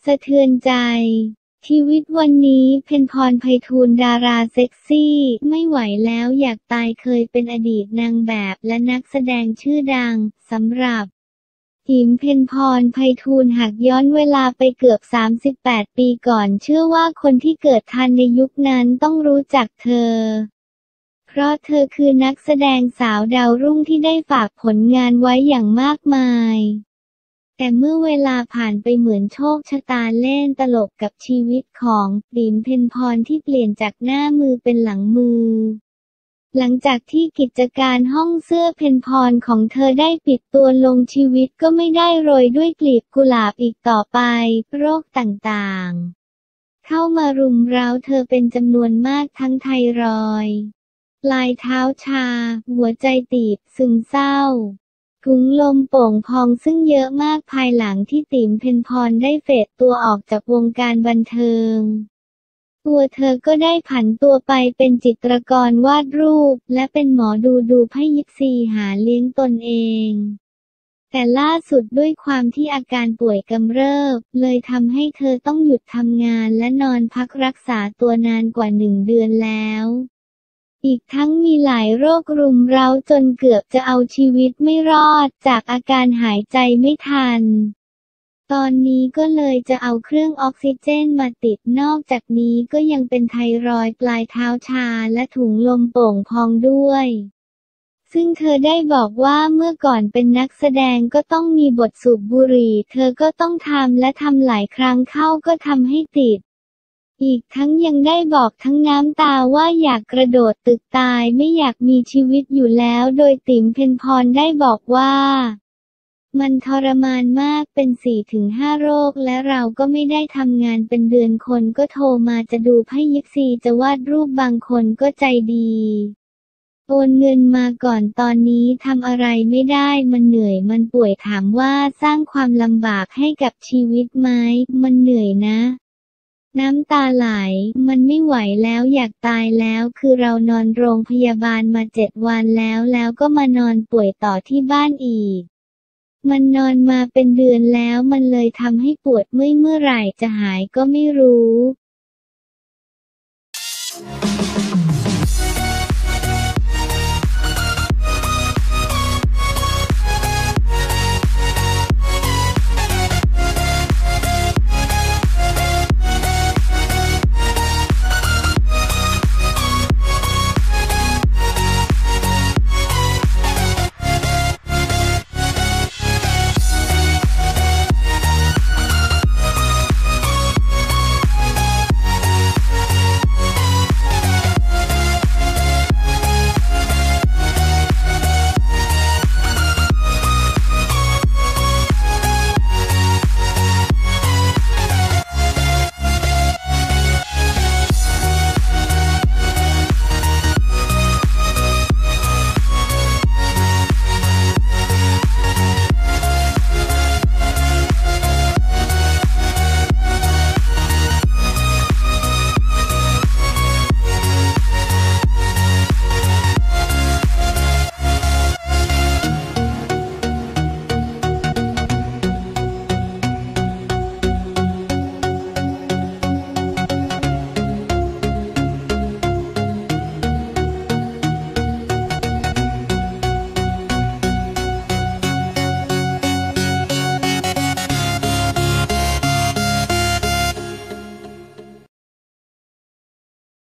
สะเทือนใจชีวิตวันนี้เพ็ญพรไพฑูรย์ดาราเซ็กซี่ไม่ไหวแล้วอยากตายเคยเป็นอดีตนางแบบและนักแสดงชื่อดังสำหรับหิมเพ็ญพรไพฑูรย์หากย้อนเวลาไปเกือบ38 ปีก่อนเชื่อว่าคนที่เกิดทันในยุคนั้นต้องรู้จักเธอเพราะเธอคือนักแสดงสาวดาวรุ่งที่ได้ฝากผลงานไว้อย่างมากมายแต่เมื่อเวลาผ่านไปเหมือนโชคชะตาเล่นตลกกับชีวิตของหิมเพ็ญพรที่เปลี่ยนจากหน้ามือเป็นหลังมือหลังจากที่กิจการห้องเสื้อเพ็ญพรของเธอได้ปิดตัวลงชีวิตก็ไม่ได้โรยด้วยกลีบกุหลาบอีกต่อไปโรคต่างๆเข้ามารุมเร้าเธอเป็นจำนวนมากทั้งไทรอยด์ปลายเท้าชาหัวใจตีบซึมเศร้าถุงลมโป่งพองซึ่งเยอะมากภายหลังที่หิมเพ็ญพรได้เฟดตัวออกจากวงการบันเทิงตัวเธอก็ได้ผันตัวไปเป็นจิตรกรวาดรูปและเป็นหมอดูไพ่ยิปซีหาเลี้ยงตนเองแต่ล่าสุดด้วยความที่อาการป่วยกำเริบเลยทำให้เธอต้องหยุดทำงานและนอนพักรักษาตัวนานกว่า1 เดือนแล้วอีกทั้งมีหลายโรครุมเร้าจนเกือบจะเอาชีวิตไม่รอดจากอาการหายใจไม่ทันตอนนี้ก็เลยจะเอาเครื่องออกซิเจนมาติดนอกจากนี้ก็ยังเป็นไทรอยด์ปลายเท้าชาและถุงลมโป่งพองด้วยซึ่งเธอได้บอกว่าเมื่อก่อนเป็นนักแสดงก็ต้องมีบทสูบบุหรี่เธอก็ต้องทำและทำหลายครั้งเข้าก็ทำให้ติดอีกทั้งยังได้บอกทั้งน้ำตาว่าอยากกระโดดตึกตายไม่อยากมีชีวิตอยู่แล้วโดยหิมเพ็ญพรได้บอกว่ามันทรมานมากเป็น 4-5 โรคและเราก็ไม่ได้ทำงานเป็นเดือนคนก็โทรมาจะดูไพ่ยิปซีจะวาดรูปบางคนก็ใจดีโอนเงินมาก่อนตอนนี้ทำอะไรไม่ได้มันเหนื่อยมันป่วยถามว่าสร้างความลำบากให้กับชีวิตไหมมันเหนื่อยนะน้ำตาไหลมันไม่ไหวแล้วอยากตายแล้วคือเรานอนโรงพยาบาลมา7 วันแล้วก็มานอนป่วยต่อที่บ้านอีกมันนอนมาเป็นเดือนแล้วมันเลยทำให้ปวดเมื่อยไหร่จะหายก็ไม่รู้